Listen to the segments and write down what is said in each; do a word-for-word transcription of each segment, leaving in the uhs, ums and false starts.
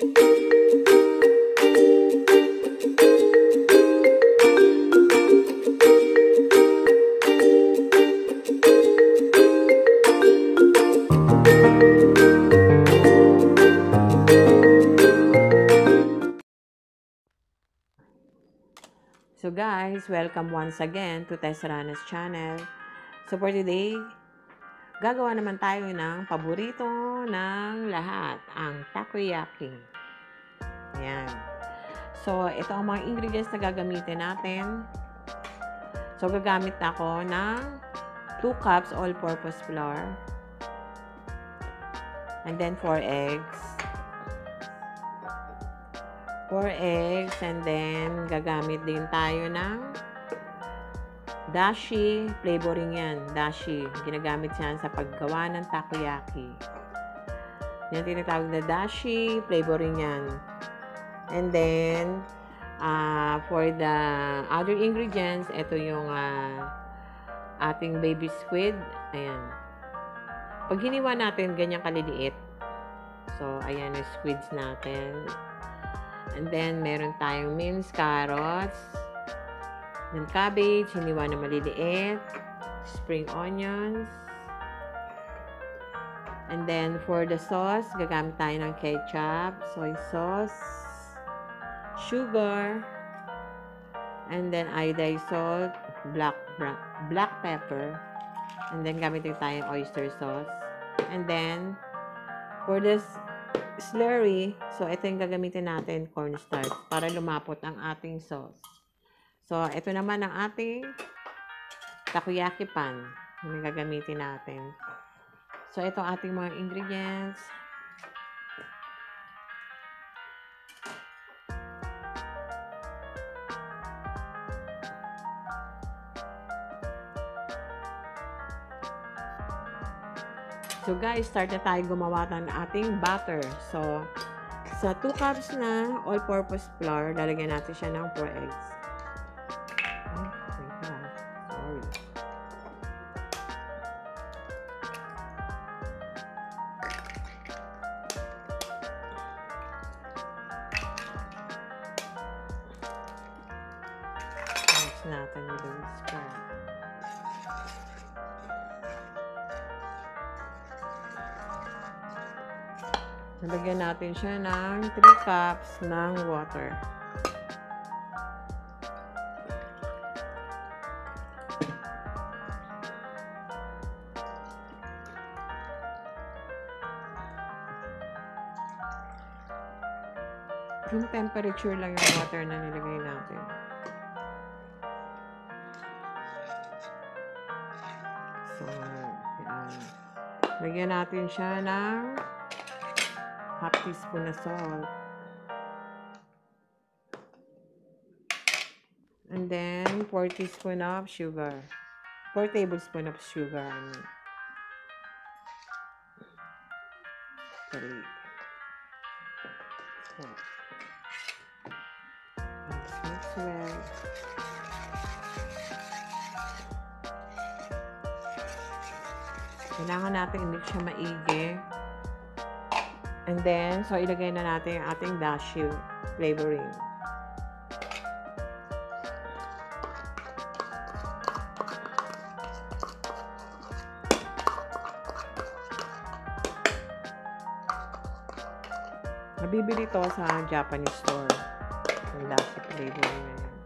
So guys, welcome once again to Tessrana's channel. So for today, gagawa naman tayo ng paborito ng lahat, ang takoyaki. Ayan. So ito ang mga ingredients na gagamitin natin. So gagamit ako ng two cups all-purpose flour. And then four eggs. four eggs, and then gagamit din tayo ng dashi, flavoring yan, dashi. Ginagamit yan sa paggawa ng takoyaki. Yan tinatawag na dashi, flavoring yan. And then, uh, for the other ingredients, ito yung uh, ating baby squid. Ayan. Pag hiniwa natin, ganyan kaliliit. So, ayan yung squids natin. And then, meron tayong minced carrots, and cabbage, hiniwa na maliliit, spring onions. And then, for the sauce, gagamit tayo ng ketchup, soy sauce, sugar, and then iodized salt, black, black pepper, and then gamit din tayong oyster sauce. And then, for this slurry, so ito yung gagamitin natin, cornstarch, para lumapot ang ating sauce. So, ito naman ang ating takoyaki pan, yung gagamitin natin. So, ito ang ating mga ingredients. So guys, start na tayo gumawa ng ating batter. So, sa two cups na all-purpose flour, lalagyan natin siya ng four eggs. Oh, my God. Sorry. Mix natin with the whisker. Nalagyan natin siya ng three cups ng water. Yung temperature lang yung water na nilagay natin. So, yan. Lagyan natin siya ng half teaspoon na salt. And then, four teaspoon of sugar. four tablespoon of sugar. I mean. Sorry. So, let's mix well. Kailangan natin i-mix siya maigi. And then, so ilagay na natin yung ating dashi flavoring. Mabibili to sa Japanese store. Yung dashi flavoring na yan.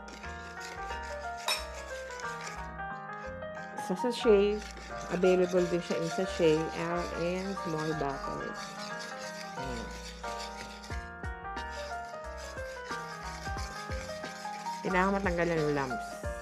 Sa sachet, available din siya in sachet or in small bottles. Kailangan matanggalan ng lumps.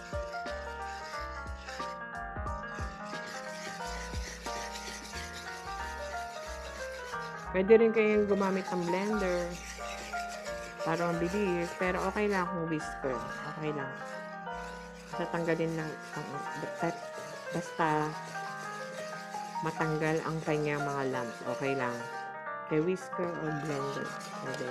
Pwede rin kayong gumamit ng blender para mabilis, pero okay lang kung whisker. Okay lang. Basta tanggalin lang, basta matanggal ang kanyang mga lumps. Okay lang. Kay whisker or blender. Pwede.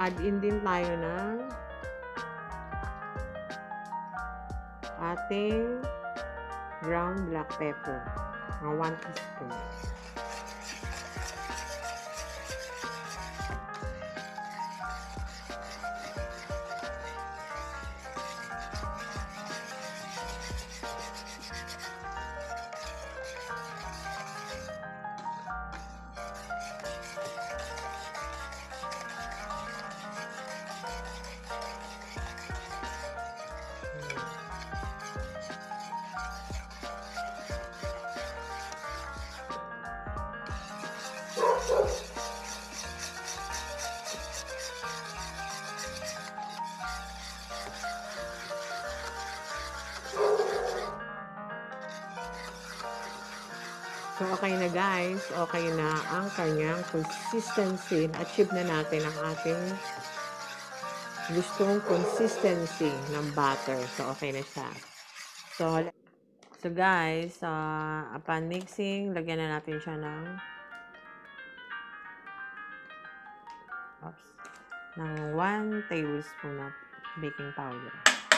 Mag-add in din tayo ng ating ground black pepper. Mga one teaspoon. So, okay na guys. Okay na ang kanyang consistency. Achieve na natin ang ating gustong consistency ng butter. So, okay na siya. So, so guys, uh, upon mixing, lagyan na natin siya ng oops, ng one tablespoon of baking powder.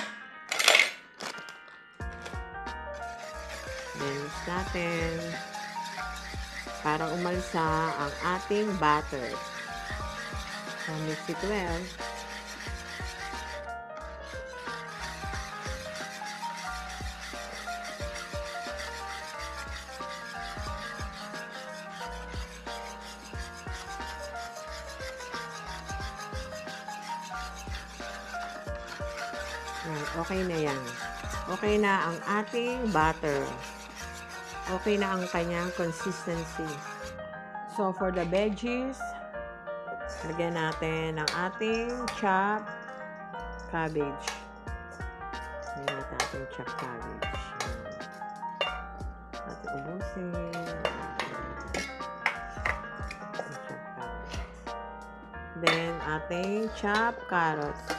Then, mix natin para umalsa ang ating butter. So, mix it well. Okay na yan. Okay na ang ating butter. Okay na ang kanyang consistency. So, for the veggies, lagyan natin ang ating chopped cabbage. Lagyan natin ating chopped cabbage. Ating ubusin. Chopped cabbage. Then, ating chopped carrots.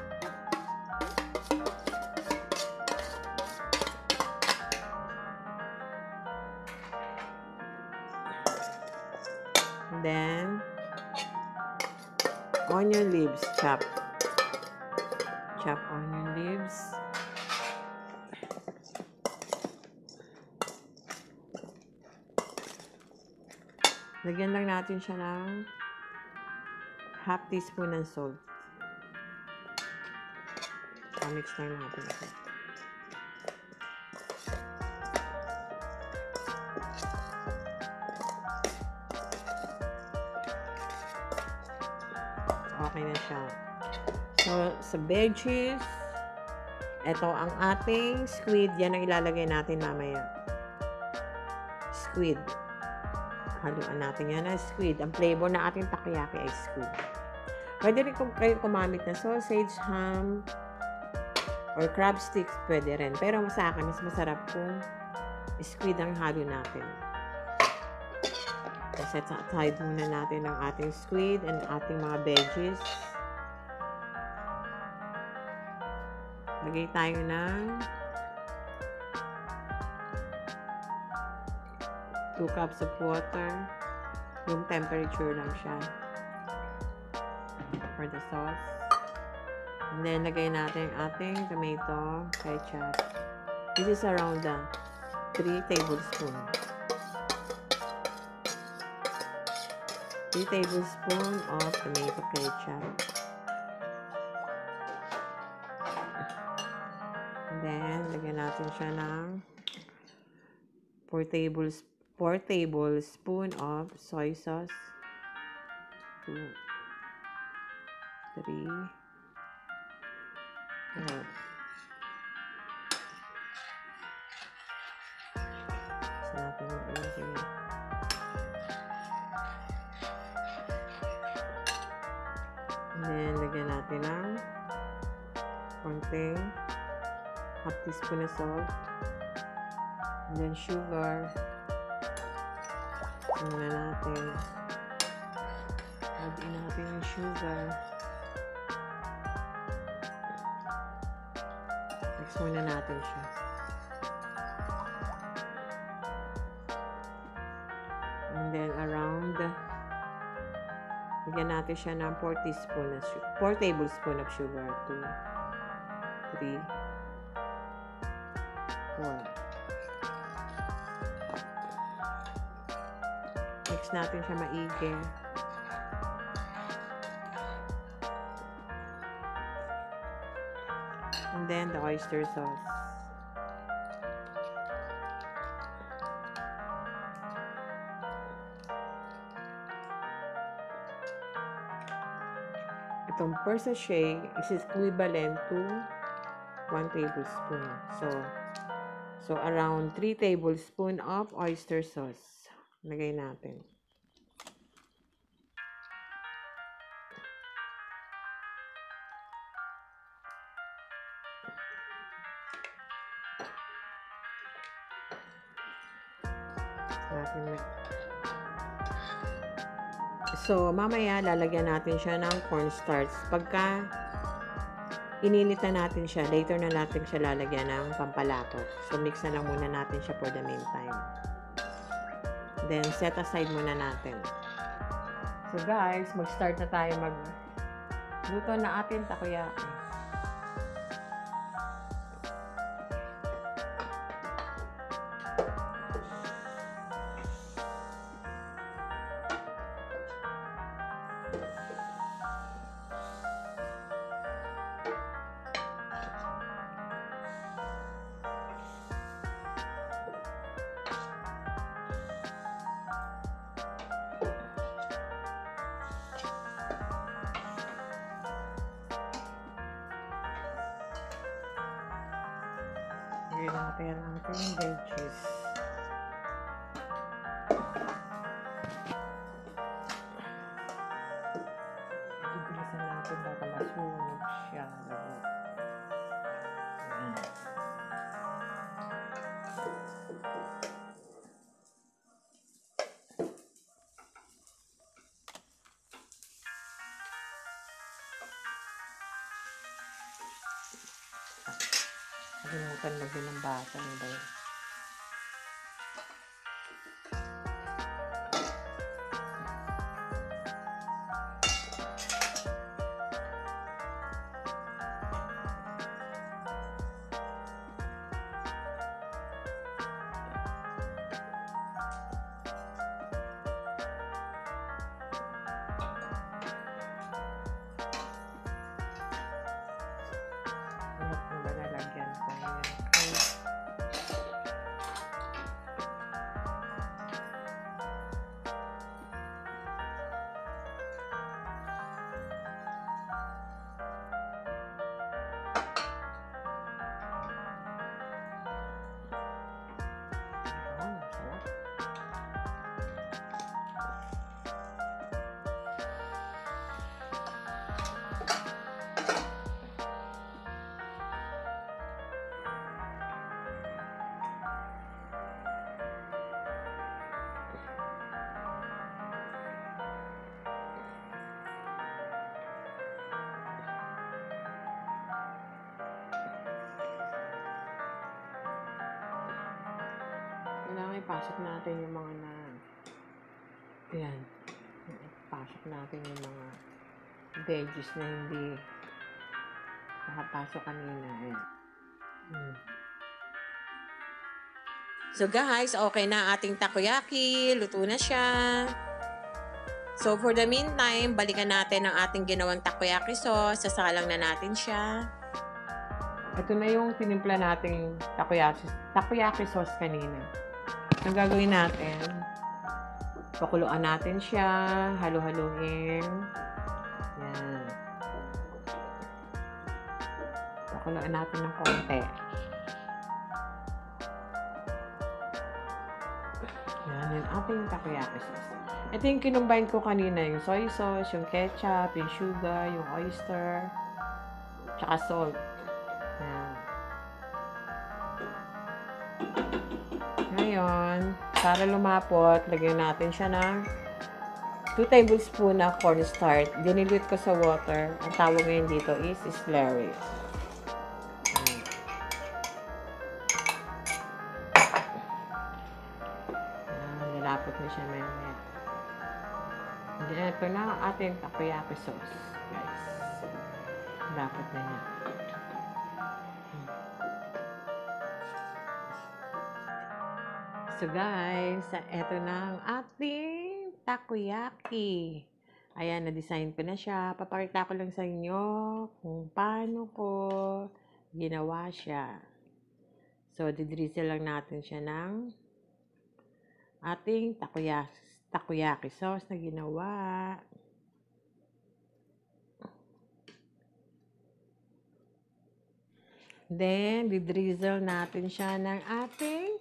Then, onion leaves, chop. Chop onion leaves. Lagyan lang natin siya ng half teaspoon ng salt. Mix lang natin ito. Okay na siya. So, sa veggies, ito ang ating squid. Yan ang ilalagay natin mamaya. Squid. Haluan natin yan na squid. Ang flavor na ating takoyaki ay squid. Pwede rin kung kayo kumamit na sausage, ham, or crab sticks, pwede rin. Pero sa akin, mas masarap kung squid ang halo natin. Set aside muna natin ang ating squid and ating mga veggies. Lagay tayo ng two cups of water. Room temperature lang siya for the sauce. And then, lagay natin ating tomato ketchup. This is around the three tablespoons. three tablespoons of tomato ketchup. And then, lagyan natin siya ng four tablespoons four tablespoons of soy sauce. two, three, four. Gusto natin mag-ilagay. And then, lagyan natin ng konting half teaspoon na salt. And then, sugar. Muna natin. Add in natin yung sugar. Mix muna natin siya. And then, around Lagyan natin siya ng four teaspoon na four tablespoon of sugar. two, three, four. Mix natin siya maigi. And then the oyster sauce. Itong per sachet is equivalent to one tablespoon. So, so around three tablespoon of oyster sauce. Lagay natin. Natin So, mamaya, lalagyan natin siya ng cornstarch. Pagka ininit na natin siya, later na natin siya lalagyan ng pampalapot. So, mix na lang muna natin siya for the meantime. Then, set aside muna natin. So, guys, mag-start na tayo mag-luto na ating takoyaki. Lagyan natin ang ating veggies. Ibilisan natin baka masunog siya. Ayan. Nakalimutan lagyan ng bata. Ano ba yun? Ano ba nalagyan ko? Kailangan ipasok natin yung mga na ayan, ipasok natin yung mga veggies na hindi nakapasok kanina. Ayan. Hmm. So guys, okay na ating takoyaki. Luto na siya. So for the meantime, balikan natin ang ating ginawang takoyaki sauce. Sasalang na natin siya. Ito na yung tinimpla nating takoyaki, takoyaki sauce kanina. Ang gagawin natin, pakuluan natin siya, halu-haluin. Yan. Pakuluan natin ng konti. Yan, yung ating takoyaki sauce. Ito yung kinumbine ko kanina, yung soy sauce, yung ketchup, yung sugar, yung oyster, tsaka salt. Yan. Ngayon, para lumapot, lagyan natin siya ng two tablespoon na cornstarch. Dinilute ko sa water. Ang tawag ngayon dito is slurry. Nilapot na siya maya-maya. Ito na ang ating takoyaki sauce, guys. Dapat na yan. So guys, eto na ang ating takoyaki. Ayan, na-design ko na siya. Papakita ko lang sa inyo kung paano ko ginawa siya. So, didrizzle lang natin siya ng ating takoyaki, takoyaki sauce na ginawa. Then, didrizzle natin siya ng ating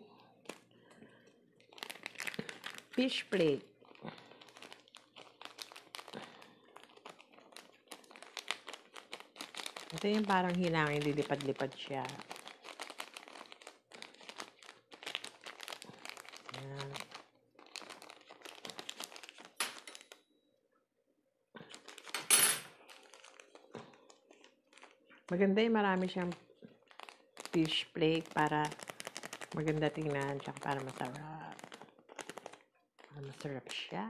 fish plate. Ito yung parang hinangin, lilipad-lipad siya. Ayan. Maganda yung marami siyang fish plate para maganda tingnan, tsaka para masarap. Masarap siya.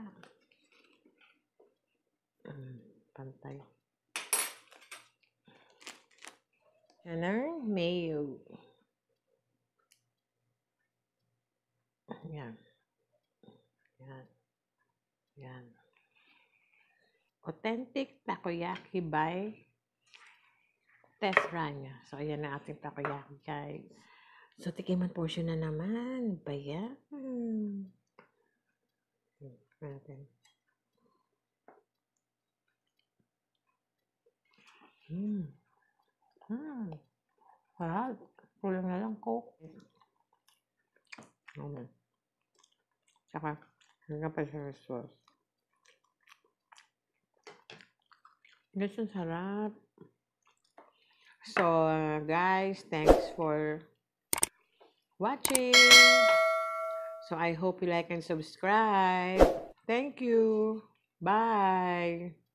Mm, pantay. Yan ang mayo. Yan. Yan. Yan. Authentic takoyaki by Tess Rania. So, ayan na ating takoyaki, guys. So, tikiman portion na naman. Bayan. Natin. Hmm. Hmm. Sarap. Kulang na lang coke. Okay. Saka, hanggang pa sa sauce. Guys, ang sarap. So, guys, thanks for watching. So, I hope you like and subscribe. Thank you. Bye.